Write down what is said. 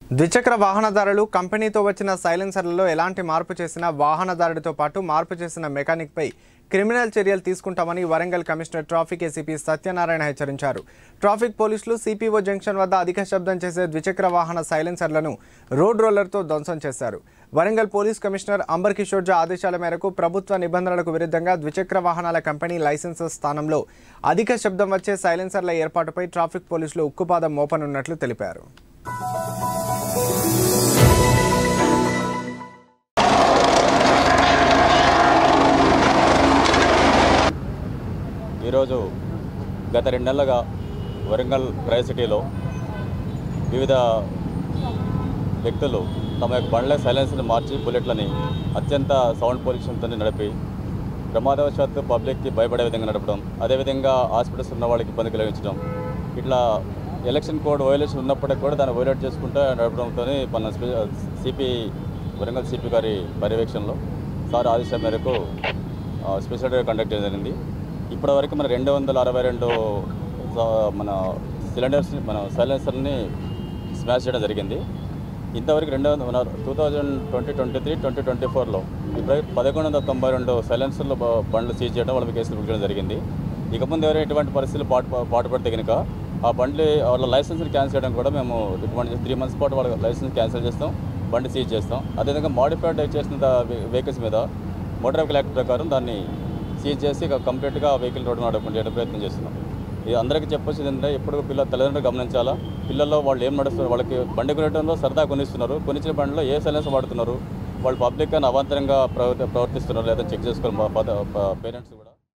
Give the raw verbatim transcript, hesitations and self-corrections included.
ద్విచక్ర వాహనదారులు కంపెనీతో వచ్చిన సైలెన్సర్లలో ఎలాంటి మార్పు చేసినా వాహనదారుడితో పాటు మార్పు చేసిన మెకానిక్పై క్రిమినల్ చర్యలు తీసుకుంటామని Warangal commissioner traffic ACP Satyanarayana హెచ్చరించారు. ట్రాఫిక్ పోలీసులు సిపిఓ జంక్షన్ వద్ద అధిక శబ్దం చేసే ద్విచక్ర వాహన సైలెన్సర్లను రోడ్ రోలర్తో ధ్వంసం చేశారు. వరంగల్ పోలీస్ కమిషనర్ అంబర్ కిషోర్ జా ఆదేశాల మేరకు ప్రభుత్వ నిబంధనలకు విరుద్ధంగా ద్విచక్ర వాహనాల కంపెనీ లైసెన్స్ స్థానంలో అధిక శబ్దం వచ్చే సైలెన్సర్ల ఏర్పాటుపై ట్రాఫిక్ పోలీసులు ఉక్కుపాదం మోపనున్నట్లు తెలిపారు. ఈరోజు గత రెండు నెలలుగా వరంగల్ ట్రై సిటీలో వివిధ వ్యక్తులు తమ యొక్క బండ్ల సైలెన్స్ని మార్చి బుల్లెట్లని అత్యంత సౌండ్ పొల్యూషన్తో నడిపి ప్రమాదవశాత్తు పబ్లిక్కి భయపడే విధంగా నడపడం, అదేవిధంగా హాస్పిటల్స్ ఉన్న వాళ్ళకి ఇబ్బంది కలిగించడం, ఇట్లా ఎలక్షన్ కోడ్ వయోలేషన్ ఉన్నప్పటికీ కూడా దాన్ని వయోలేట్ చేసుకుంటూ నడపడంతో మన సిపి వరంగల్ సిపి గారి పర్యవేక్షణలో సార్ ఆదేశాల మేరకు స్పెషల్ డ్రైవ్ కండక్ట్ చేయడం జరిగింది. ఇప్పటివరకు మన రెండు వందల అరవై రెండు మన సిలిండర్స్ని మన సైలెన్సర్ని స్మాష్ చేయడం జరిగింది. ఇంతవరకు రెండు వందల మన two thousand twenty twenty three twenty twenty ఫోర్లో ఇప్పుడు పదకొండు వందల తొంభై రెండు సైలెన్సర్లు బండ్లు సీజ్ చేయడం, వాళ్ళకి కేసులు బుక్ చేయడం జరిగింది. ఇక ముందు ఎవరైనా ఎటువంటి పరిస్థితులు పాటు పాటుపడితే కనుక ఆ బండ్లు వాళ్ళ లైసెన్స్ని క్యాన్సిల్ చేయడం కూడా మేము రికమెండ్ చేస్తాం. త్రీ మంత్స్ పాటు వాళ్ళ లైసెన్స్ క్యాన్సిల్ చేస్తాం, బండి సీజ్ చేస్తాం. అదేవిధంగా మాడిఫైడ్ చేసిన వెహికల్స్ మీద మోటార్ వెహికల్ యాక్ట్ ప్రకారం దాన్ని సీజ్ చేసి కంప్లీట్గా వెహికల్ రోడ్డు నడపకుండా చేయడం ప్రయత్నం చేస్తున్నాం. ఇది అందరికీ చెప్పొచ్చేది ఏంటంటే ఎప్పుడు పిల్లలు తల్లిదండ్రులు గమనించాలా, పిల్లల్లో వాళ్ళు ఏం నడుస్తున్నారు, వాళ్ళకి బండి కొనడంలో సరదా కొనిస్తున్నారు, కొనిచ్చిన బండిలో ఏ సైలెన్స్ వాడుతున్నారు, వాళ్ళు పబ్లిక్ అని అవాంతరంగా ప్రవర్తిస్తున్నారు లేదా చెక్ చేసుకోవాలి పేరెంట్స్ కూడా.